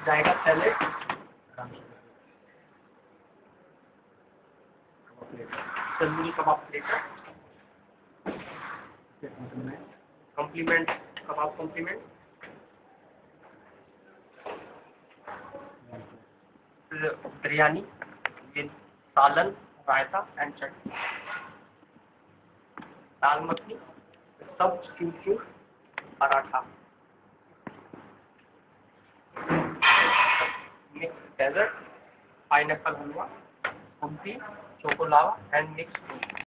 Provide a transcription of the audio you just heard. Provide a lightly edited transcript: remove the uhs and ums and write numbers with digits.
जाएगा salad, tandoori kebab platter, compliment kebab compliment, biryani with salan, raita and chutney, dal makhani, सब cube paratha, mix dessert, pineapple halwa, kulfi, choco lava and mix fruit.